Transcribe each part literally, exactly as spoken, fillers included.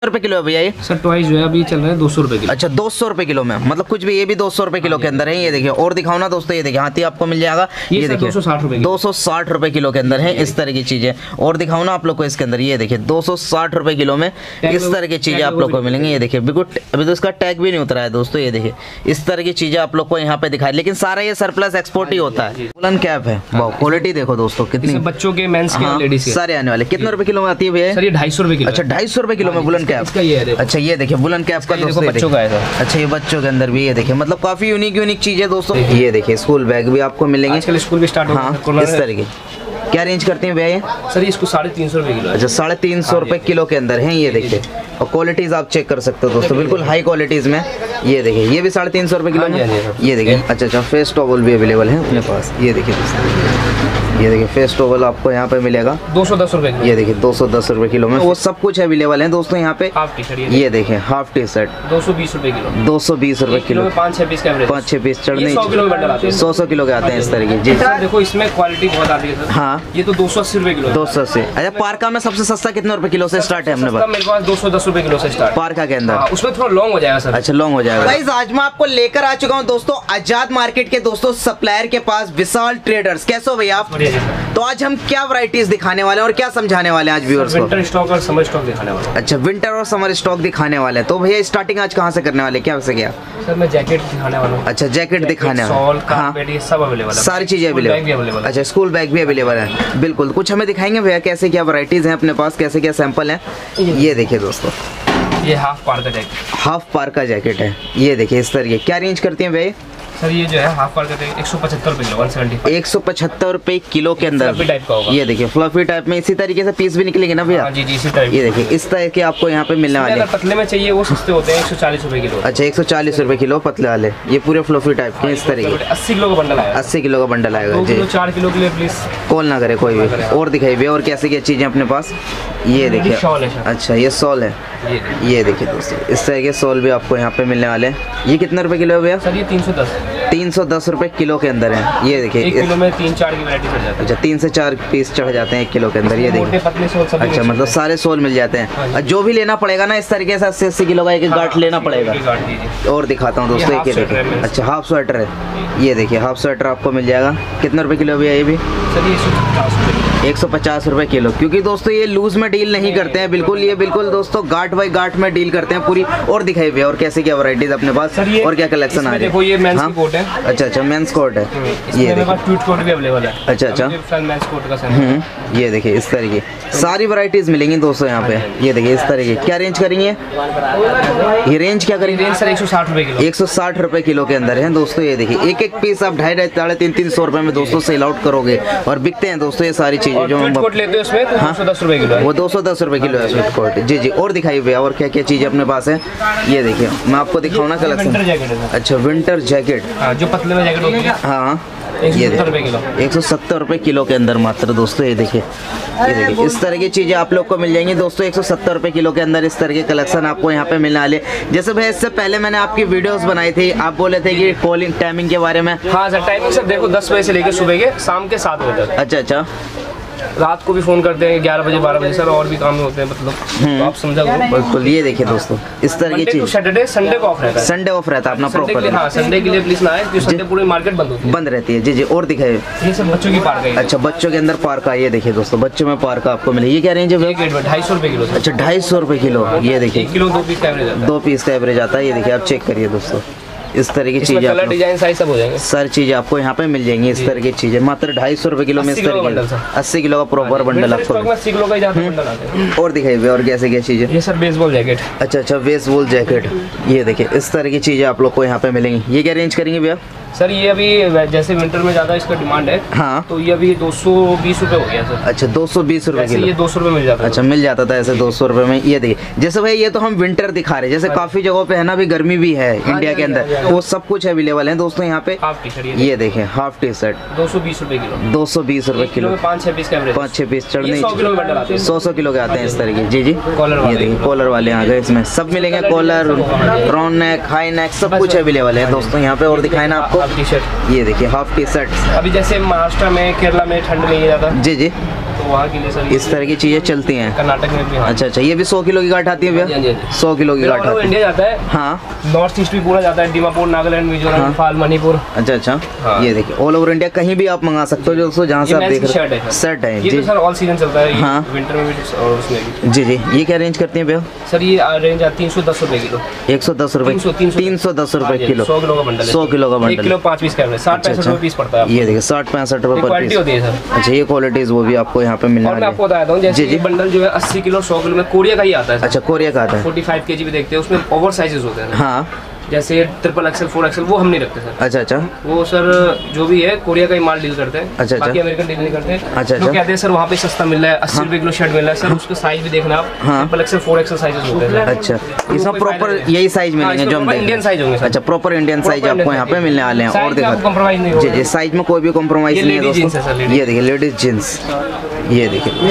रुपए किलो है भैया ये? सर ट्वाइस जो है अभी चल रहा है दो सौ रुपए किलो। अच्छा दो सौ रुपए किलो में, मतलब कुछ भी, ये भी दो सौ रुपए किलो के अंदर है। ये देखिए और दिखाओ ना दोस्तों, ये देखिए हाथी आपको मिल जाएगा, ये देखिए दो सौ साठ रुपए दो सौ साठ रुपए किलो के अंदर है इस तरह की चीजें। और दिखाओ ना आप लोग को इसके अंदर, ये देखिए दो सौ साठ रुपए किलो में इस तरह की चीजें आप लोग को मिलेंगी। ये देखिए बिल्कुल अभी तो इसका टैग भी नहीं उतरा है दोस्तों। ये देखिए इस तरह की चीजें आप लोग को यहाँ पे दिखाई, लेकिन सारा ये सरप्लस एक्सपोर्ट ही होता है। वुलन कैप है, क्वालिटी देखो दोस्तों कितनी, बच्चों के, मेंस के, लेडीज के सारे आने वाले। कितने रुपए किलो में आती है भैया? सर ये ढाई सौ रुपए किलो। अच्छा ढाई सौ रुपए किलो में वुलन कैप। अच्छा ये देखिए वुलन कैप का दोस्तों, बच्चों का है। अच्छा ये बच्चों के अंदर भी, ये देखिए मतलब काफी यूनिक यूनिक चीज है दोस्तों। ये देखिए स्कूल बैग भी आपको मिलेंगे, आजकल स्कूल भी स्टार्ट हो हाँ इस तरह की। क्या रेंज करते हैं भैया ये? सर ये इसको साढ़े तीन सौ रुपए किलो। अच्छा साढ़े तीन सौ रुपए किलो के अंदर है। ये देखिए और क्वालिटीज आप चेक कर सकते हो दोस्तों, बिल्कुल हाई क्वालिटीज में। ये देखिए ये भी साढ़े तीन सौ रुपए किलो में। ये देखिए अच्छा अच्छा फेस टॉवल भी अवेलेबल है अपने पास। ये देखिए दोस्तों, ये देखिए फेस टॉवल आपको यहाँ पे मिलेगा दो सौ दस रुपए। ये देखिए दो सौ दस रुपए किलो में वो सब कुछ अवेलेबल है दोस्तों यहाँ पे। हाफ टी शर्ट, ये देखिए हाफ टी शर्ट दो सौ बीस रुपए किलो। दो सौ बीस रुपए किलो, पाँच छह पीस का एवरेज, पाँच छह पीस चढ़ने सौ किलो में आते हैं, सौ सौ किलो के आते हैं इस तरीके। जी देखो इसमें क्वालिटी बहुत आती है। हाँ ये तो दो सौ अस्सी रुपए किलो, दो सौ अस्सी। अच्छा पार्का में सबसे सस्ता कितने रुपए किलो से स्टार्ट है अपने पास? मेरे पास दो सौ दस रुपए किलो से स्टार्ट पार्का के अंदर। उसमें थोड़ा लॉन्ग हो जाएगा सर। अच्छा लॉन्ग हो जाएगा। गाइस आज मैं आपको लेकर आ चुका हूँ दोस्तों आजाद मार्केट के दोस्तों सप्लायर के पास, विशाल ट्रेडर्स। कैसे हो भैया आप? तो आज हम क्या वैरायटीज दिखाने वाले हैं और क्या समझाने वाले हैं आज व्यूअर्स को? विंटर स्टॉक और समर स्टॉक दिखाने वाले हैं। अच्छा विंटर और समर स्टॉक दिखाने वाले हैं। तो भैया स्टार्टिंग आज कहाँ से करने वाले, क्या से क्या? सर मैं जैकेट दिखाने वाला हूँ। अच्छा जैकेट दिखाने वाले, हाँ ये सब अवेलेबल है, सारी चीजें अवेलेबल। अच्छा स्कूल बैग भी अवेलेबल है, बिल्कुल। कुछ हमें दिखाएंगे भैया कैसे क्या वैरायटीज हैं अपने पास, कैसे क्या सैंपल हैं? ये देखिए दोस्तों ये हाफ पार का जैकेट, हाफ पार का जैकेट है। ये देखिए इस तरह के। क्या रेंज करती हैं भैया? सर ये जो है हाफ पार का एक सौ पचहत्तर रुपए किलो, एक सौ पचहत्तर रुपए किलो के अंदर टाइप का होगा। ये देखिए फ्लफी टाइप में, इसी तरीके से पीस भी निकलेंगे ना भैया? जी जी इसी टाइप। ये देखिए इस तरह के आपको यहाँ पे मिलने वाले। अगर पतले में चाहिए वो सस्ते होते हैं, एक सौ चालीस रुपए किलो। अच्छा एक सौ चालीस रुपए किलो पतले वाले, ये पूरे फ्लफी टाइप के इस तरीके। अस्सी किलो का बंडल आएगा, अस्सी किलो का बंडल आएगा जी। चार किलो के लिए प्लीज कॉल ना करे कोई भी। और दिखाई भैया और कैसे क्या चीजें अपने पास? ये देखिए अच्छा ये सॉल है, ये देखिए दोस्तों इस तरह के सॉल भी आपको यहाँ पे मिलने वाले हैं। ये कितने रुपए किलो है भैया? सर ये तीन सौ दस तीन सौ दस रुपए किलो के अंदर है। ये देखिए एक किलो में तीन चार की वैरायटी चढ़ जाती है। अच्छा तीन से चार पीस चढ़ जाते हैं एक किलो के अंदर। ये देखिए अच्छा मतलब सारे सोल मिल जाते हैं। जो भी लेना पड़ेगा ना इस तरीके से अस्सी अस्सी किलो का एक एक गांठ लेना पड़ेगा। और दिखाता हूँ दोस्तों एक, ये देखिए अच्छा हाफ स्वेटर है। ये देखिए हाफ स्वेटर आपको मिल जाएगा। कितने रुपए किलो भैया ये भी? एक सौ पचास रुपए किलो, क्योंकि दोस्तों ये लूज में डील नहीं करते हैं बिल्कुल, ये बिल्कुल दोस्तों गांठ बाई गांठ में डील करते हैं पूरी। और दिखाई भैया और कैसे क्या वैरायटीज अपने पास और क्या कलेक्शन आ रही है? देखो ये मेंस कोट है। अच्छा अच्छा मेंस कोट है, ये देखिए ट्वीट कोट भी अवेलेबल है। अच्छा अच्छा मेंस कोट का ये देखिए इस तरह की सारी वैरायटीज मिलेंगी दोस्तों यहाँ पे। ये देखिए इस तरह की। क्या रेंज करेंगे ये? रेंज क्या करेंगे? सर एक सौ साठ रुपए किलो, एक सौ साठ रुपए किलो के अंदर है दोस्तों। ये देखिए एक एक पीस आप ढाई ढाई साढ़े तीन तीन सौ रुपए में दोस्तों सेल आउट करोगे और बिकते हैं दोस्तों ये सारी चीजें जो हम लेते हैं उसमें तो हाँ? दो सौ दस रुपए किलो है। वो दो सौ दस रुपए किलो है स्वीट कोट। जी जी और दिखाइए भैया और क्या क्या चीजें अपने पास है? ये देखिए मैं आपको दिखाऊँ ना कलेक्शन। अच्छा विंटर जैकेट जो पतले में जैकेट होती है, हाँ ये किलो एक सौ सत्तर रुपए किलो के अंदर मात्र दोस्तों। ये देखिए ये देखिए इस तरह की चीजें आप लोग को मिल जाएंगी दोस्तों एक सौ सत्तर रुपए किलो के अंदर। इस तरह के कलेक्शन आपको यहाँ पे मिलने वाले। जैसे भैया इससे पहले मैंने आपकी वीडियोस बनाई थी, आप बोले थे कि कॉलिंग टाइमिंग के बारे में। हाँ सर टाइमिंग सर देखो दस बजे से लेकर सुबह के शाम के सात बजे तक। अच्छा अच्छा रात को भी फोन करते हैं ग्यारह बजे बारह बजे सर, और भी काम होते हैं मतलब तो आप समझा करो बिल्कुल। ये देखिए दोस्तों इस तरह की चीज। सैटरडे संडे को ऑफ रहता है। संडे ऑफ रहता है अपना प्रॉपर। हाँ संडे के लिए प्लीज ना आए क्योंकि संडे पूरी मार्केट बंद होती है, बंद रहती है। जी जी और दिखाइए। ये सब बच्चों की पार्क है। अच्छा बच्चों के अंदर पार्क है। ये देखिए दोस्तों बच्चों में पार्क आपको मिले। ये क्या रेंज है? ढाई सौ रुपए किलो। अच्छा ढाई सौ रुपए किलो। ये देखिए किलो दो पीस का एवरेज आता है। दो पीस का एवरेज आता है। ये देखिए आप चेक करिए दोस्तों इस तरह की चीजें, कलर डिजाइन साइज सब हो जाएंगे, सारी चीजें आपको यहाँ पे मिल जाएंगी। इस तरह की चीजें मात्र ढाई सौ रुपए किलो में इस तरह की अस्सी किलो का प्रॉपर बंडल आपको। अस्सी किलो का बंडल आता है। और दिखाइए और कैसे क्या चीजें? ये सर बेसबॉल जैकेट। अच्छा अच्छा बेसबॉल जैकेट। ये देखिए इस तरह की चीजें आप लोग को यहाँ पे मिलेंगी। ये क्या रेंज करेंगे भैया? सर ये अभी जैसे विंटर में ज़्यादा इसका डिमांड है, हाँ तो ये अभी दो सौ बीस रुपए हो गया सर। अच्छा दो सौ बीस रुपए किलो। ये दो सौ रुपए मिल जाता है। अच्छा मिल जाता था ऐसे दो सौ रुपए में। ये देखिए जैसे भाई ये तो हम विंटर दिखा रहे हैं, जैसे काफी जगहों पे है ना अभी गर्मी भी है इंडिया के अंदर, वो सब कुछ अवेलेबल है दोस्तों यहाँ पे। हाफ टी शर्ट ये देखें हाफ टी शर्ट दो सौ बीस रुपए किलो। दो सौ बीस रुपए किलो, पाँच छह पीस का एवरेज, पाँच छह पीस चढ़ने सौ सौ सौ किलो के आते हैं इस तरीके। जी जी कॉलर ये देखिए कॉलर वाले आ गए, इसमें सब मिलेंगे, collar round neck high neck सब कुछ अवेलेबल है दोस्तों यहाँ पे। और दिखाए ना आपको टी शर्ट, ये देखिए हाफ टी शर्ट। अभी जैसे महाराष्ट्र में केरला में ठंड नहीं ज़्यादा, जी जी तो वहाँ के लिए सर इस तरह की चीजें चलती हैं कर्नाटक में भी। हाँ। अच्छा अच्छा, ये भी सौ किलो की गांठ आती है भैया? सौ किलो की गांठ आती है। इंडिया जाता है, हाँ नॉर्थ ईस्ट भी पूरा जाता है, दीमापुर, नागालैंड, मिजोरम, इम्फाल, मणिपुर। अच्छा अच्छा, हाँ। ये देखिए ऑल ओवर इंडिया कहीं भी आप मंगा सकते हो दोस्तों, जहाँ से आप देख रहे हैं। शर्ट है ये जी तो सर ऑल सीजन चलता है। हाँ। विंटर में भी और उसमें भी। जी जी, ये क्या रेंज करती है भैया? सर ये रेंज है तीन सौ दस रुपए किलो। एक सौ दस रुपए तीन सौ दस रुपए किलो। सौ किलो का बंडल। सौ किलो का बंडल, एक किलो पाँच पीस का एवरेज, साठ पैंसठ रुपए पीस पड़ता है। ये देखिए साठ पैंसठ रुपए पर क्वालिटी होती है सर। अच्छा, ये क्वालिटीज वो भी आपको यहाँ पे मिलने और मैं वाली आपको बताता हूँ, जैसे ये बंडल जो है अस्सी किलो सौ किलो में कोरिया का ही आता है। अच्छा, कोरिया का आता है। पैंतालीस केजी भी देखते हैं, उसमें ओवर साइजेस होते हैं। हाँ, जैसे ट्रिपल एक्सल फोर एक्सल वो हम नहीं रखते सर। अच्छा अच्छा, वो सर जो भी है कोरिया का ही माल डील करते हैं। अच्छा अच्छा, बाकी अमेरिकन डील नहीं करते। अच्छा अच्छा, अच्छा, कहते हैं सर वहाँ पे सस्ता मिल रहा है, अस्सी रुपए किलो शर्ट मिल रहा है सर। उसका साइज भी देखना आप, triple XL four XL sizes होते हैं। अच्छा, इसमें प्रॉपर यही साइज मिलेंगे जो हम इंडियन साइज होंगे। अच्छा, प्रॉपर इंडियन साइज आपको यहाँ पे मिलने वाले हैं। और देखो कॉम्प्रोमाइज नहीं जी जी, साइज में कोई भी कॉम्प्रोमाइज नहीं है दोस्तों। ये देखिए लेडीज जींस, ये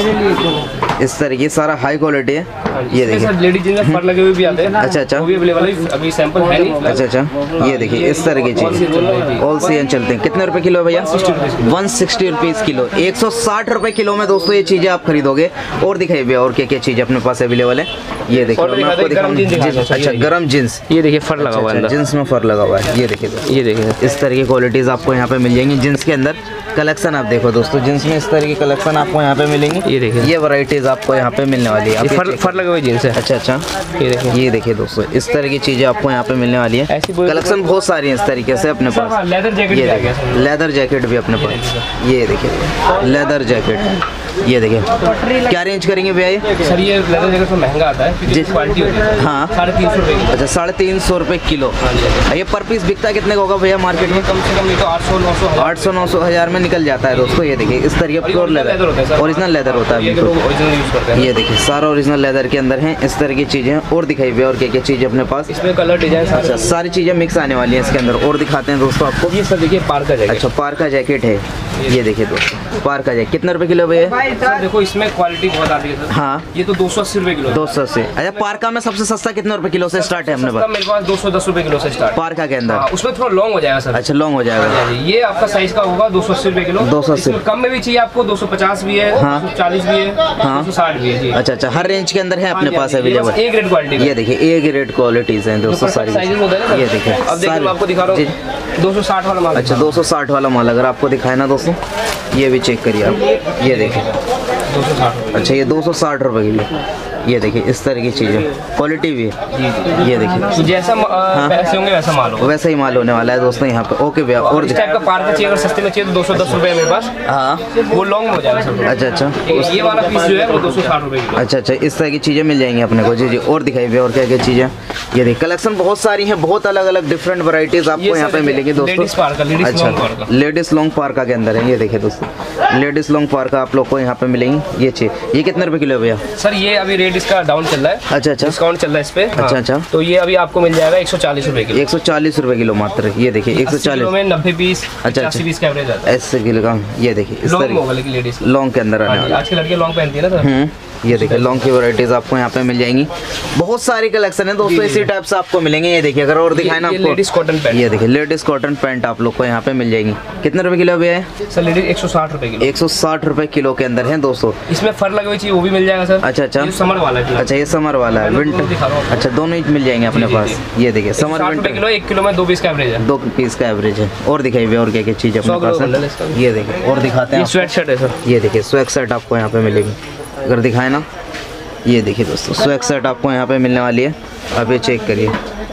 देखिए इस तरीके सारा हाई क्वालिटी है। ये देखिए लेडीज जींस में फर लगे हुए भी आते हैं। अच्छा अच्छा, वो भी अवेलेबल है, अभी सैंपल है नहीं। अच्छा अच्छा, ये देखिए इस तरह की चीज ऑल सीजन चलते हैं। कितने रुपए किलो है भैया? वन सिक्सटी रुपीज किलो, एक सौ साठ रुपए किलो में दोस्तों ये चीजें आप खरीदोगे। और दिखाइए भैया और क्या क्या चीज अपने पास अवेलेबल है। ये देखिए मैं आपको दिखाऊंगा। अच्छा, गरम जींस, ये देखिए फर लगा हुआ है, जींस में फर लगा हुआ है। ये देखिए, ये देखिए इस तरह की क्वालिटीज आपको यहाँ पे मिल जाएंगी जींस के अंदर। कलेक्शन आप देखो दोस्तों, जींस में इस तरह की कलेक्शन आपको यहाँ पे मिलेंगी। ये देखिए, ये वैरायटीज आपको यहाँ पे मिलने वाली है। फर फर लगे हुए जींस है। अच्छा अच्छा, ये देखिए, ये देखिए दोस्तों इस तरह की चीजें आपको यहाँ पे मिलने वाली है। कलेक्शन बहुत सारी है इस तरीके से अपने पास। लेदर जैकेट, ये देखिए लेदर जैकेट भी अपने पास। ये देखिए लेदर जैकेट, ये देखिए क्या रेंज करेंगे भैया ये? सर ये लेदर जैकेट तो महंगा आता है क्योंकि क्वालिटी होती है। हाँ, साढ़े तीन सौ रुपये। अच्छा, साढ़े तीन सौ रुपये किलो। ये पर पीस बिकता है कितने का होगा भैया मार्केट में? कम से कम नहीं तो आठ सौ नौ सौ आठ सौ नौ सौ हज़ार में निकल जाता है दोस्तों। ये देखिए इस तरीके प्योर लेदर, ओरिजिनल लेदर होता है बिल्कुल। ये देखिए सारा ओरिजिनल लेदर के अंदर है इस तरह की चीज़ें। और दिखाई भैया और क्या क्या चीज़ें अपने पास? इसमें कलर डिजाइन अच्छा, सारी चीज़ें मिक्स आने वाली हैं इसके अंदर। और दिखाते हैं दोस्तों आपको। ये सर देखिए पार्का जैकेट। अच्छा, पार्का जैकेट है। ये देखिए दोस्तों पार्का जैकेट कितने रुपए किलो भैया? सर देखो इसमें क्वालिटी बहुत आती है सर। हाँ, ये तो दो सौ अस्सी रुपए किलो। दो सौ अस्सी। अच्छा, पार्का में सबसे सस्ता कितने रुपए किलो से स्टार्ट है अपने पास? मेरे पास दो सौ दस रुपए किलो से स्टार्ट पार्का के अंदर। उसमें थोड़ा लॉन्ग हो जाएगा सर। अच्छा, लॉन्ग हो जाएगा। ये आपका साइज का होगा दो सौ अस्सी रुपए किलो। दो सौ अस्सी। कम में भी चाहिए आपको दो सौ पचास भी है, हाँ, दो सौ चालीस भी है, हाँ, दो सौ साठ भी है जी। अच्छा अच्छा, हर रेंज के अंदर है अपने पास अवेलेबल। A grade quality. ये देखिए ए ग्रेड क्वालिटीज हैं दोस्तों सारी। ये देखिए अब देखिए मैं आपको दिखा रहा हूँ दो सौ साठ वाला माल। अच्छा, दो सौ साठ वाला माल अगर आपको दिखाए ना दोस्तों, ये भी चेक करिए आप। ये देखिए दो सौ साठ। अच्छा, ये दो सौ साठ रुपए किलो। ये देखिए इस तरह की चीज़ें, क्वालिटी भी है। ये देखिए जैसा पैसे होंगे वैसा माल होगा, वैसा ही माल होने वाला है दोस्तों यहाँ पे। ओके भैया, और इस टाइप का पार्क चाहिए अगर सस्ते में चाहिए तो दो सौ दस रुपए मेरे पास। हाँ, वो लॉन्ग हो जाएगा सर। अच्छा अच्छा, ये वाला पीस जो है वो दो सौ साठ रुपए की। अच्छा अच्छा, इस तरह की चीज़ें मिल जाएंगी अपने को। जी जी, और दिखाई भैया और क्या क्या चीज़ें? ये देखिए कलेक्शन बहुत सारी है, बहुत अलग अलग डिफरेंट वैरायटीज आपको यहाँ पे मिलेगी दोस्तों। अच्छा, लेडीज लॉन्ग पार्का के अंदर है। ये देखिए दोस्तों लेडीज लॉन्ग पार्का आप लोग को यहाँ पे मिलेंगी। ये चीज ये कितने रुपए किलो है भैया? सर ये अभी रेट इसका डाउन चल रहा है। अच्छा अच्छा, डिस्काउंट चल रहा है इस पे। अच्छा अच्छा, तो ये अभी आपको मिल जाएगा एक सौ चालीस रुपए किलो। एक सौ चालीस रुपए किलो मात्र। ये देखिए एक सौ चालीस में नब्बे पीस। अच्छा अच्छा, पीस का एवरेज आता है ऐसे किलो का। ये देखिए इस तरह लॉन्ग के अंदर आने वाला। आज की लड़कियां लॉन्ग पहनती है ना सर। ये देखिए लॉन्ग की वैरायटीज आपको यहाँ पे मिल जाएंगी। बहुत सारी कलेक्शन है दोस्तों, इसी टाइप से आपको मिलेंगे। ये देखिए अगर और दिखाए ना आपको, लेडीज कॉटन पैंट। ये देखिए लेडीज कॉटन पैंट आप लोग को यहाँ पे मिल जाएंगी। कितने रुपए किलो भैया है? सर लेडीज एक सौ साठ रुपए किलो। एक सौ साठ रुपए किलो के अंदर है दोस्तों। इसमें फर लगे हुई चाहिए वो भी मिल जाएगा सर। अच्छा अच्छा, समर वाला है। अच्छा, ये समर वाला है, विंटर। अच्छा, दोनों ही मिल जाएंगे अपने पास। ये देखिए समर विंटर किलो, एक किलो में दो पीस का एवरेज है। दो पीस का एवरेज है। और दिखाई भैया और क्या क्या चीज अपने पास? ये देखिए और दिखाते हैं। स्वेट शर्ट है सर। ये देखिए स्वेट शर्ट आपको यहाँ पे मिलेगी। अगर दिखाए ना, ये देखिए दोस्तों स्वेट शर्ट आपको यहाँ पे मिलने वाली है। अब ये चेक करिए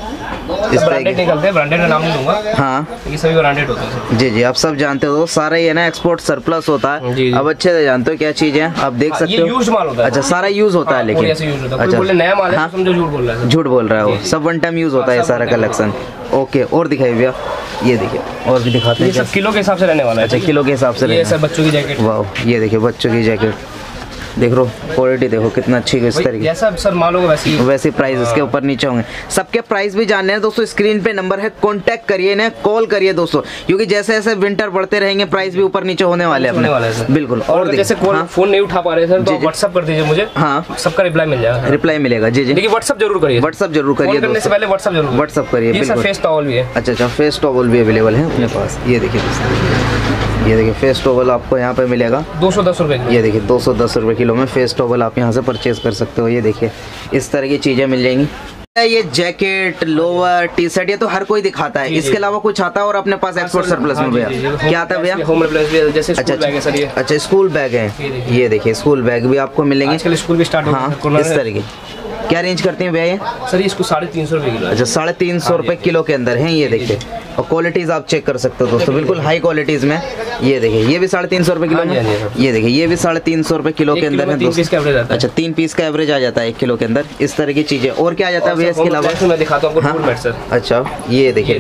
इस ब्रांडेड निकलते हैं, ब्रांडेड का नाम नहीं लूंगा। हाँ, ये सभी ब्रांडेड होते हैं। जी जी, आप सब जानते हो सारा ये ना एक्सपोर्ट सरप्लस होता है। जी जी। अब अच्छे से जानते हो क्या चीज है, आप देख सकते हो। ये यूज्ड माल होता है। अच्छा, सारा यूज होता है लेकिन। अच्छा, बोले नया माल है समझो झूठ बोल रहा है। झूठ बोल रहा है वो, सब वन टाइम यूज होता है सारा कलेक्शन। ओके, और दिखाइए भैया। ये देखिए और भी दिखाते हैं। ये सब किलो के हिसाब से रहने वाला है। अच्छा, किलो के हिसाब से। ये सर बच्चों की जैकेट। वाह, ये देखिए बच्चों की जैकेट देख लो, क्वालिटी देखो कितना अच्छी है। इस तरीके जैसा सर माल होगा वैसे वैसे प्राइस इसके ऊपर नीचे होंगे। सबके प्राइस भी जानने हैं दोस्तों, स्क्रीन पे नंबर है, कांटेक्ट करिए ना, कॉल करिए दोस्तों, क्योंकि जैसे जैसे विंटर बढ़ते रहेंगे प्राइस भी ऊपर नीचे होने वाले हैं। बिल्कुल। और जैसे फोन नहीं उठा पा रहे सर तो व्हाट्सएप कर दीजिए मुझे। हाँ, सबका रिप्लाई मिल जाएगा। रिप्लाई मिलेगा। जी जी, लेकिन व्हाट्सएप जरूर करिए। व्हाट्सएप जरूर करिए करने से पहले व्हाट्सएप जरूर व्हाट्सएप करिए। फेस टॉवल भी है। अच्छा अच्छा, फेस टॉवल भी अवेलेबल है अपने पास। ये देखिए दोस्तों ये देखिए फेस टॉवल आपको यहाँ पे मिलेगा दो सौ दस रुपए। ये देखिए दो सौ दस रुपये किलो में फेस टॉवल आप यहाँ से परचेज कर सकते हो। ये देखिए इस तरह की चीज़ें मिल जाएंगी। ये जैकेट, लोअर, टी शर्ट ये तो हर कोई दिखाता है, इसके अलावा कुछ आता है और अपने पास एक्सपोर्ट सरप्लस में भैया क्या आता है भैया? होम एप्लायंस जैसे अच्छा बैग है सर ये। अच्छा स्कूल बैग है, ये देखिए स्कूल बैग भी आपको मिलेंगे। आजकल स्कूल भी स्टार्ट हो हाँ इस तरह की। क्या रेंज करती हैं भैया ये? सर इसको साढ़े तीन सौ रुपये किलो। अच्छा साढ़े तीन सौ रुपये किलो के अंदर है। ये देखिए और क्वालिटीज़ आप चेक कर सकते हो दोस्तों, बिल्कुल हाई क्वालिटीज़ में। ये देखिए ये भी साढ़े तीन सौ रुपये किलो में। ये देखिए ये भी साढ़े तीन सौ रुपये किलो के अंदर है दोस्तों। अच्छा तीन पीस का एवरेज आ जाता है एक किलो के अंदर। इस तरह की चीज़ें और क्या आ जाता है भैया इसके अलावा? मैं दिखाता हूँ आपको सर। अच्छा ये देखिए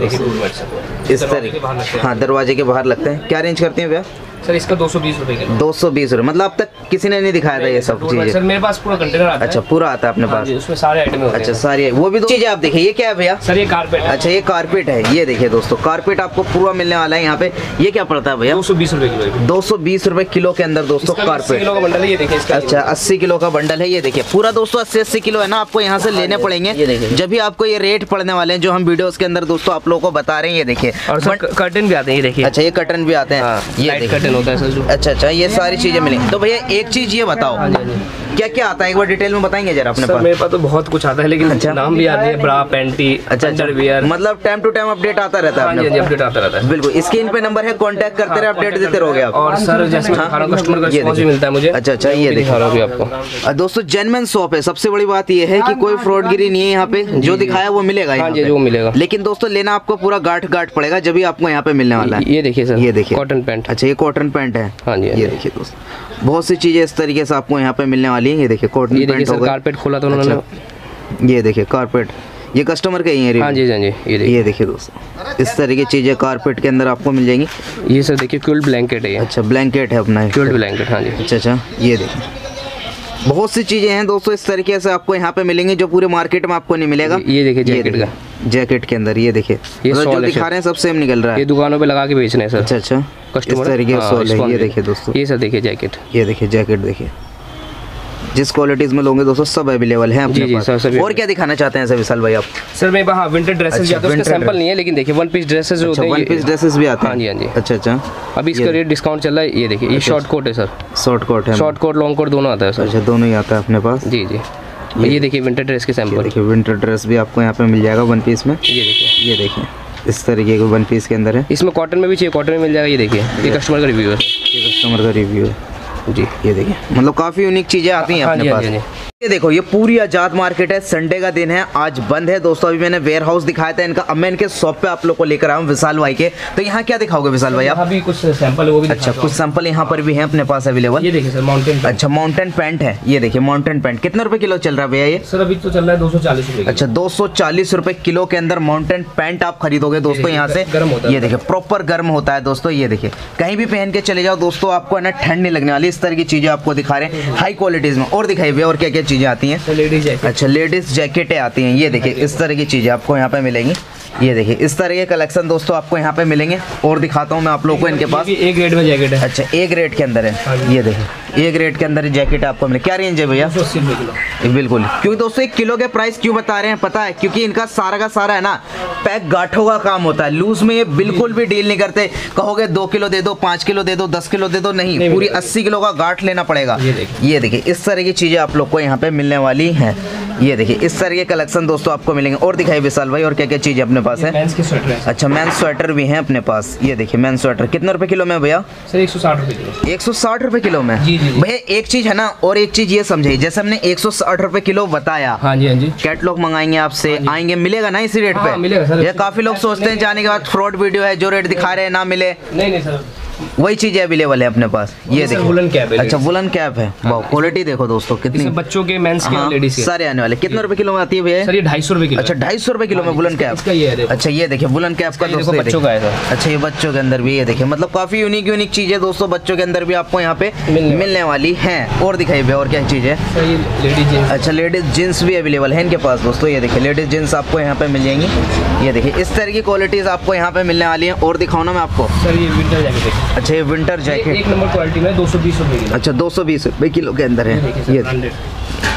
इस तरह, हाँ दरवाजे के बाहर लगते हैं। क्या रेंज करती हैं भैया? सर इसका दो सौ बीस रुपए किलो। दो सौ बीस रुपये मतलब अब तक किसी ने नहीं दिखाया था ये सब चीजें? सर मेरे पास पूरा कंटेनर आता है। अच्छा पूरा आता है अपने पास? उसमें सारे आइटम होते हैं। अच्छा सारी वो भी दो चीजें आप देखिए। ये क्या है भैया? सर ये कारपेट है। अच्छा ये कारपेट है। ये देखिए दोस्तों कारपेट आपको पूरा मिलने वाला है यहाँ पे। ये क्या पड़ता है भैया? दो सौ बीस रुपए किलो। दो सौ बीस रुपए किलो के अंदर दोस्तों कारपेट। किलो का बंडल है ये देखिए इसका। अच्छा अस्सी किलो का बंडल है। ये देखिए पूरा दोस्तों अस्सी अस्सी किलो है ना, आपको यहाँ से लेने पड़ेंगे जब भी आपको ये रेट पड़ने वाले हैं जो हम वीडियोस के अंदर दोस्तों आप लोगों को बता रहे हैं। ये देखिए और कर्टन भी आते हैं। ये देखिए अच्छा ये कर्टन भी आते हैं। ये कर्टन होता है सर। अच्छा अच्छा ये सारी चीजें मिलेंगी। तो भैया एक चीज ये बताओ क्या क्या आता है एक बार डिटेल में बताएंगे जरा अपने पास? मेरे पास तो बहुत कुछ आता है लेकिन अच्छा नाम भी याद नहीं है। ब्रा, पैंटी, अच्छा अंडरवियर, मतलब टाइम टू टाइम अपडेट आता रहता है। अपडेट आता रहता है बिल्कुल। स्क्रीन पे नंबर है, कांटेक्ट करते रहे, अपडेट देते रहोगे आप। और सर जैसे कस्टमर का रिस्पांस भी मिलता है मुझे। अच्छा अच्छा ये दिखा रहा हूँ आपको दोस्तों जेन्युइन शॉप है। सबसे बड़ी बात ये है कि कोई फ्रॉडगिरी नहीं है यहाँ पे, जो दिखाया वो मिलेगा यहाँ पे, जो मिलेगा। लेकिन दोस्तों लेना आपको पूरा गांठ गांठ पड़ेगा जब भी आपको यहाँ पे मिलने वाला है। ये देखिए सर, ये देखिए कॉटन पैंट। अच्छा ये कॉटन पैंट है। हाँ जी ये देखिए दोस्तों बहुत सी चीजें इस तरीके से आपको यहाँ पे मिलने वाली है। ये देखिए कॉटन पैंट होगा। कारपेट खोला तो उन्होंने। ये देखिए कारपेट ये कस्टमर के ही है। हाँ जी हाँ जी ये देखिए ये देखिए दोस्तों इस तरह की चीजें कारपेट के अंदर आपको मिल जाएंगी। ये सर देखिए क्विल्ट ब्लैंकेट है। अच्छा ब्लैंकेट है अपना क्विल्ट ब्लैंकेट। हाँ जी अच्छा अच्छा ये देखिए बहुत सी चीजें हैं दोस्तों इस तरीके से आपको यहाँ पे मिलेंगी जो पूरे मार्केट में आपको नहीं मिलेगा। ये देखिए जैकेट का, जैकेट के अंदर ये देखिए ये जो दिखा रहे हैं सब सेम निकल रहा है। ये दुकानों पे लगा के बेचने हैं सर। अच्छा अच्छा कस्टमर इस तरीके से। ये देखिए दोस्तों ये सर देखिए जैकेट। ये देखिए जैकेट देखिए जिस क्वालिटीज में लोगे दोस्तों सब अवेलेबल है अपने पास। और क्या दिखाना चाहते हैं सर विशाल भाई आप? सर मैं वहाँ विंटर ड्रेसेस भी आते हैं, उसके सैंपल नहीं है लेकिन देखिए वन पीस ड्रेसेस जो होते हैं। वन पीस ड्रेसेस भी आते हैं। हाँ जी हाँ जी। अच्छा अच्छा अभी इसका रेट डिस्काउंट चल रहा है। ये देखिए ये शॉर्ट कोट है सर। शॉर्ट कोट है। शॉर्ट कोट लॉन्ग कोट दोनों आता है सर। अच्छा दोनों ही आता है अपने पास। जी जी ये देखिए विंटर ड्रेस के सैंपल। देखिए विंटर ड्रेस भी आपको यहाँ पे मिल जाएगा वन पीस में। ये देखिए ये देखिए इस तरीके के वन पीस के अंदर है। इसमें कॉटन में भी चाहिए कॉटन में मिल जाएगा। ये देखिए ये कस्टमर का रिव्यू है। ये कस्टमर का रिव्यू है जी। ये देखिए मतलब काफ़ी यूनिक चीज़ें आती हैं अपने पास। ये देखो ये पूरी आजाद मार्केट है। संडे का दिन है, आज बंद है दोस्तों। अभी मैंने वेयर हाउस दिखाया था इनका, अब मैं इनके शॉप पे आप लोग को लेकर आया हूँ विशाल भाई के। तो यहाँ क्या दिखाओगे विशाल भाई आप? अभी कुछ सैंपल वो भी। अच्छा कुछ सैंपल यहाँ पर भी है अपने पास अवेलेबल। ये देखिए सर माउंटेन। अच्छा माउंटेन पैंट है। ये देखिए माउंटेन पैंट कितने रुपए किलो चल रहा है भैया ये? सर अभी तो चल रहा है दो सौ चालीस रुपए। अच्छा दो सौ चालीस रुपए किलो के अंदर माउंटेन पैंट आप खरीदोगे दोस्तों यहाँ से। ये देखिए प्रॉपर गर्म होता है दोस्तों। ये देखिए कहीं भी पहन के चले जाओ दोस्तों आपको है ना ठंड नहीं लगने वाली। इस तरह की चीजें आपको दिखा रहे हैं हाई क्वालिटीज में। और दिखाई भैया और क्या क्या चीजें आती हैं? अच्छा लेडीज जैकेटें आती हैं। ये देखिए इस तरह की चीजें आपको यहाँ पे मिलेंगी। ये देखिए इस तरह के कलेक्शन दोस्तों आपको यहाँ पे मिलेंगे। और दिखाता हूँ मैं आप लोगों को इनके पास। एक रेट में जैकेट है। अच्छा एक रेट के अंदर है। ये देखिए एक रेट के अंदर जैकेट आपको मिले। क्या रेंज है भैया? बिल्कुल। क्योंकि दोस्तों एक किलो के प्राइस क्यों बता रहे हैं पता है? क्योंकि इनका सारा का सारा है ना पैक गांठों का काम होता है। लूज में ये बिल्कुल भी डील नहीं करते। कहोगे दो किलो दे दो, पाँच किलो दे दो, दस किलो दे दो, नहीं, पूरी अस्सी किलो का गांठ लेना पड़ेगा। ये देखिए इस तरह की चीजें आप लोग को यहाँ पे मिलने वाली हैं। ये देखिए इस तरह के कलेक्शन दोस्तों आपको मिलेंगे। और दिखाइए विशाल भाई और क्या क्या चीजें अपने पास है? मेंस के स्वेटर है। अच्छा मेंस स्वेटर भी हैं अपने पास। ये देखिए मेंस स्वेटर कितने रुपए किलो में भैया? सर एक सौ साठ रुपए किलो। एक सौ साठ रुपए किलो में? जी जी भैया एक चीज है ना और एक चीज ये समझिए, जैसे हमने एक सौ साठ रुपए किलो बताया। हाँ जी हाँ जी। कैटलॉग मंगाएंगे आपसे, आएंगे मिलेगा ना इसी रेट पे? मिलेगा सर। ये काफी लोग सोचते हैं जाने के बाद फ्रॉड वीडियो है, जो रेट दिखा रहे हैं ना मिले। नहीं नहीं सर वही चीज अवेलेबल है अपने पास। ये देखिए वुलन कैप है। अच्छा वुलन कैप है। वाह क्वालिटी देखो दोस्तों कितनी। बच्चों के मेंस के लेडीज के सारे आने वाले। कितने रुपए किलो में आती है भैया? सर ये ढाई सौ रुपए किलो। अच्छा ढाई सौ रुपए किलो में वुलन कैप। अच्छा ये देखिए वुलन कैप का दोस्तों बच्चों का है। अच्छा ये बच्चों के अंदर भी ये देखिए मतलब काफी यूनिक यूनिक चीजें दोस्तों बच्चों के अंदर भी आपको यहाँ पे मिलने वाली हैं। और दिखाई भैया और क्या चीज है? अच्छा लेडीज जींस भी अवेलेबल है इनके पास दोस्तों। ये देखिए लेडीज जींस आपको यहाँ पे मिल जाएंगी। ये देखिए इस तरह की क्वालिटीज आपको यहाँ पे मिलने वाली है। और दिखाओ ना मैं आपको। सर ये विंटर जैकेट है। अच्छा ये विंटर जैकेट एक नंबर क्वालिटी में दो सौ बीस रुपए किलो। अच्छा दो सौ बीस रुपए किलो के अंदर है। ये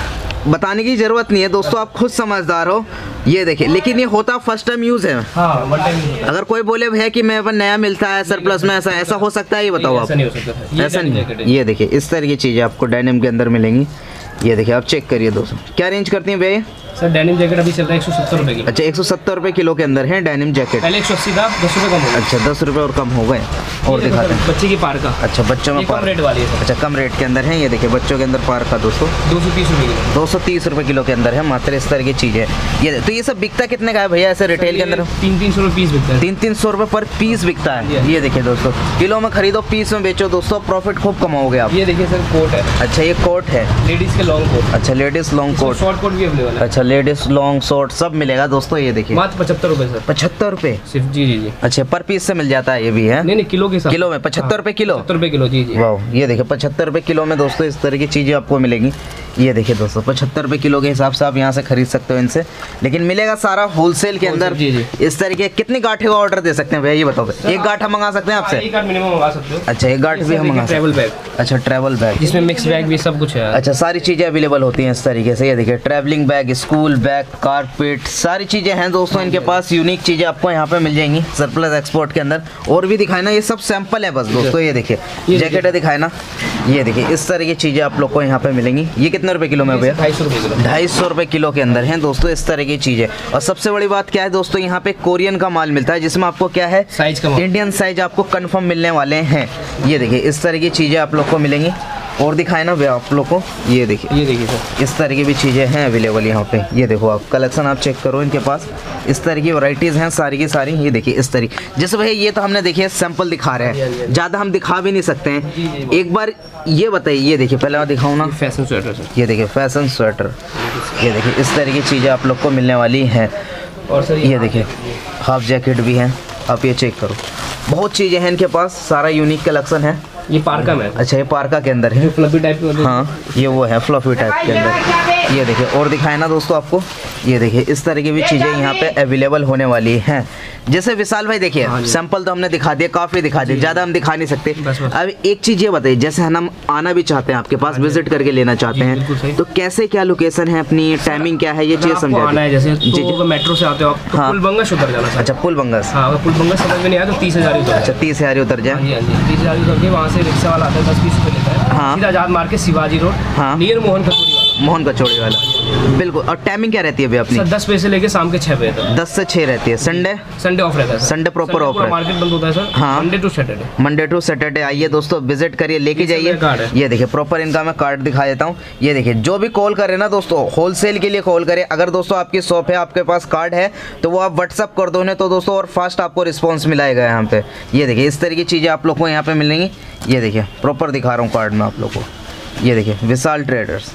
बताने की जरूरत नहीं है दोस्तों, आप खुद समझदार हो। ये देखिए, लेकिन ये होता फर्स्ट टाइम यूज है। हाँ, वन टाइम यूज होता है। अगर कोई बोले भैया कि मेरे पास नया मिलता है सरप्लस में, ऐसा ऐसा हो सकता है? ये बताओ आप। ऐसा नहीं हो सकता, ऐसा नहीं। ये देखिए, इस तरह की चीजें आपको डेनिम के अंदर मिलेंगी। ये देखिए, आप चेक करिए दोस्तों, क्या रेंज करती हैं भैया? सर डेनिम जैकेट अभी चल रहा है एक सौ सत्तर रुपए की। अच्छा, एक सौ सत्तर रुपए किलो के अंदर है डेनिम जैकेट। पहले एक सौ अस्सी था, दस रुपए कम हो गया। अच्छा, दस रुपए और कम हो गए। और दिखाते हैं बच्चे की पार्का। अच्छा, बच्चों में कम रेट वाली है। अच्छा, कम रेट के अंदर है। ये देखिए, बच्चों के अंदर पार्का दोस्तों दो सौ तीस रुपए किलो। दो सौ तीस रुपए किलो के अंदर है मात्र। इस तरह की चीज है। ये तो ये सब बिकता कितने का है भैया ऐसे रिटेल के अंदर? तीन तीन सौ रुपए पीस बिकता है। तीन तीन सौ रुपए पर पीस बिकता है। ये देखिए दोस्तों, किलो में खरीदो, पीस में बेचो दोस्तों, प्रॉफिट खूब कमाओगे आप। ये देखिए सर, कोट है। अच्छा, ये कोट है लेडीज के लॉन्ग कोट। अच्छा, ladies long coat, short coat भी अवेलेबल है। अच्छा, लेडीज लॉन्ग शॉर्ट सब मिलेगा दोस्तों। ये देखिए, मात्र पचहत्तर रुपए सर। पचहत्तर रुपए सिर्फ, जी जी जी। अच्छा, पर पीस से मिल जाता है ये भी है? नहीं नहीं, किलो के साथ। किलो में पचहत्तर रुपए किलो? पचहत्तर रुपए किलो, जी जी। वाह, ये देखिए पचहत्तर रुपए किलो में दोस्तों इस तरह की चीजें आपको मिलेगी। ये देखिए दोस्तों, पचहत्तर रुपए किलो के हिसाब से आप यहाँ से खरीद सकते हो इनसे, लेकिन मिलेगा सारा होलसेल के अंदर। जी जी। इस तरीके कितनी गांठे का ऑर्डर दे सकते हैं भैया, ये बताओ? एक गांठा मंगा सकते हैं आपसे? एक गांठ मिनिमम मंगा सकते हो। अच्छा, एक गांठ भी हम मंगा सकते हैं। Travel bag. अच्छा, ट्रैवल बैग जिसमें मिक्स बैग भी सब कुछ है। अच्छा, सारी चीजें अवेलेबल होती हैं इस तरीके से। ये देखिए, travelling bag, school bag, carpet, सारी चीजें हैं दोस्तों इनके पास। यूनिक चीजें आपको यहाँ पे मिल जाएंगी सरप्लस एक्सपोर्ट के अंदर। और भी दिखाए ना, ये सब सैंपल है बस दोस्तों। ये देखिए, जैकेट दिखाए ना, ये देखिए इस तरह की चीजें आप लोग को यहाँ पे मिलेंगी। ये कितने रुपए किलो में भैया? ढाई सौ रुपए किलो। ढाई सौ रुपए किलो के अंदर है दोस्तों इस तरह की चीजें। और सबसे बड़ी बात क्या है दोस्तों, यहाँ पे कोरियन का माल मिलता है, जिसमें आपको क्या है, साइज का माल, इंडियन साइज आपको कंफर्म मिलने वाले हैं। ये देखिए, इस तरह की चीजें आप लोग को मिलेंगी। और दिखाए ना भैया आप लोग को, ये देखिए, ये देखिए सर, इस तरह की भी चीज़ें हैं अवेलेबल यहाँ पे। ये देखो, आप कलेक्शन आप चेक करो, इनके पास इस तरह की वैरायटीज़ हैं सारी की सारी। ये देखिए इस तरीके, जैसे भैया ये तो हमने देखिए सैंपल दिखा रहे हैं, ज़्यादा हम दिखा भी नहीं सकते हैं। एक बार ये बताइए, ये देखिए पहले मैं दिखाऊँ ना, फैशन स्वेटर सर। ये देखिए फैशन स्वेटर। ये देखिए इस तरह की चीज़ें आप लोग को मिलने वाली हैं। और सर ये देखिए हाफ जैकेट भी हैं, आप ये चेक करो, बहुत चीज़ें हैं इनके पास, सारा यूनिक कलेक्शन है। ये पार्का में। अच्छा, ये पार्का के अंदर है, फ्लफी टाइप के। हाँ, ये वो है फ्लफी टाइप के अंदर। ये देखिए, और दिखाए ना दोस्तों आपको, ये देखिए इस तरह की भी चीज़ें यहाँ पे अवेलेबल होने वाली हैं। जैसे विशाल भाई देखिए, सैंपल तो हमने दिखा दिया, काफ़ी दिखा दिया, ज़्यादा हम दिखा नहीं सकते। अब एक चीज़ ये बताइए, जैसे हम आना भी चाहते हैं आपके पास, विजिट करके लेना चाहते हैं, तो कैसे क्या लोकेशन है अपनी, टाइमिंग क्या है, ये चीज़ समझा आना है। जैसे जी तो मेट्रो से आते हो आप, तो हाँ। पुलबंगस उतर जाना। अच्छा, पुलबंगस। हाँ, अगर पुलबंगस समझ में नहीं आया तो तीस हजार उतर। अच्छा, तीस हजार उतर जाए। हाँ जी, तीस हजार उतर के वहाँ से रिक्शा वाला आता है, दस बीस रुपये लेता है। हाँ। सीधा आजाद मार्केट, शिवाजी रोड, हाँ। नियर मोहन कचौड़ी वाला। मोहन कचौड़ी वाला, बिल्कुल। और टाइमिंग क्या रहती है भैया अपनी? सर दस बजे से लेके शाम के छः बजे तक। दस से छः रहती है। संडे? संडे ऑफ रहता है सर। संडे प्रॉपर ऑफ है। मार्केट बंद होता है सर। हाँ। Monday to Saturday. Monday to Saturday आइए दोस्तों, विजिट करिए, लेके जाइए। ये देखिए प्रॉपर इनका मैं कार्ड दिखा देता हूँ। ये देखिए, जो भी कॉल करे ना दोस्तों, होलसेल के लिए कॉल करे। अगर दोस्तों आपकी शॉप है, आपके पास कार्ड है, तो वो आप व्हाट्सअप कर दो उन्हें, तो दोस्तों और फास्ट आपको रिस्पॉन्स मिलाएगा यहाँ पे। ये देखिए इस तरह की चीज़ें आप लोग को यहाँ पे मिलेंगी। ये देखिए प्रॉपर दिखा रहा हूँ कार्ड में आप लोग को। ये देखिए विशाल ट्रेडर्स,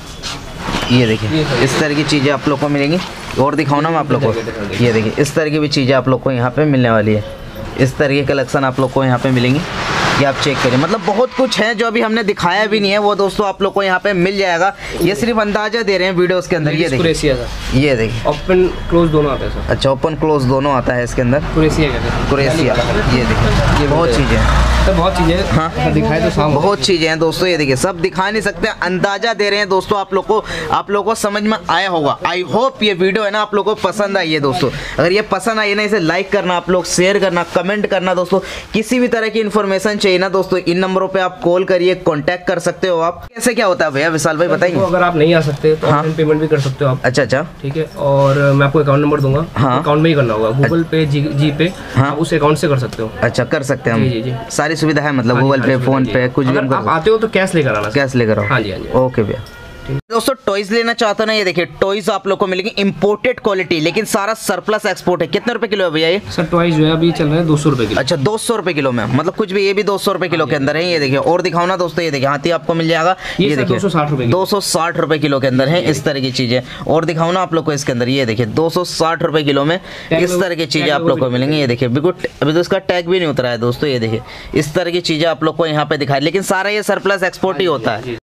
ये देखिए इस तरह की चीज़ें आप लोग को मिलेंगी। और दिखाओ ना मैं आप लोग को, ये देखिए इस तरह की भी चीज़ें आप लोग को यहाँ पे मिलने वाली है। इस तरह की कलेक्शन आप लोग को यहाँ पे मिलेंगी, ये आप चेक करिए। मतलब बहुत कुछ है जो अभी हमने दिखाया भी नहीं है, वो दोस्तों आप लोग को यहाँ पे मिल जाएगा। ये सिर्फ अंदाजा दे रहे हैं वीडियोस के अंदर। ये देखिए, ये देखिए ओपन क्लोज दोनों आता है सर। अच्छा, ओपन क्लोज दोनों आता है इसके अंदर। कुरेशिया कहते हैं। कुरेशिया, ये देखिए, ये बहुत चीज़ें हैं। तो बहुत चीज़ें, हाँ दिखाए तो सामने बहुत चीज़ें हैं दोस्तों। ये देखिए, सब दिखा नहीं सकते, अंदाजा दे रहे हैं दोस्तों आप लोग को। आप लोग को समझ में आया होगा। आई होप ये वीडियो है ना आप लोग को पसंद आई है दोस्तों। अगर ये पसंद आई है ना, इसे लाइक करना, आप लोग शेयर करना, कमेंट करना दोस्तों। किसी भी तरह की इन्फॉर्मेशन चाहिए ना दोस्तों, इन नंबरों पे आप कॉल करिए, कांटेक्ट कर सकते हो आप। कैसे क्या होता है भैया विशाल भाई बताएंगे? अगर आप नहीं आ सकते तो हाँ। पेमेंट भी कर सकते हो आप। अच्छा अच्छा, ठीक है। और मैं आपको अकाउंट नंबर दूंगा, हाँ। अकाउंट में ही करना होगा, गूगल पे, जी जी पे, हाँ। आप उस अकाउंट से कर सकते हो। अच्छा, कर सकते हैं हम। जी जी, सारी सुविधा है, मतलब गूगल पे, फोन पे, कुछ भी हम आप आते हो तो कैश लेकर आना। कैश लेकर आओ। हाँ जी, हाँ जी। ओके भैया। दोस्तों टॉयज लेना चाहते हो ना, ये देखिए टॉयज आप लोग को मिलेगी इंपोर्टेड क्वालिटी, लेकिन सारा सरप्लस एक्सपोर्ट है। कितने रुपए किलो है भैया ये? सर टॉयज जो है अभी चल रहा है दो सौ रुपए किलो। अच्छा, दो सौ रुपए किलो में, मतलब कुछ भी, ये भी दो सौ रुपए किलो के अंदर है। ये देखिए, और दिखाओ ना दोस्तों, ये देखिए हाथी आपको मिल जाएगा। ये देखिए दो सौ साठ रुपए दो सौ साठ रुपए किलो के अंदर है इस तरह की चीजें। और दिखाओ ना आप लोग को इसके अंदर, ये देखिए दो सौ साठ रुपए किलो में इस तरह की चीजें आप लोग को मिलेंगी। ये देखिए बिल्कुल, अभी तो इसका टैग भी नहीं उतरा है दोस्तों। ये देखिए इस तरह की चीजें आप लोग को यहाँ पे दिखाई, लेकिन सारा ये सरप्लस एक्सपोर्ट ही होता है।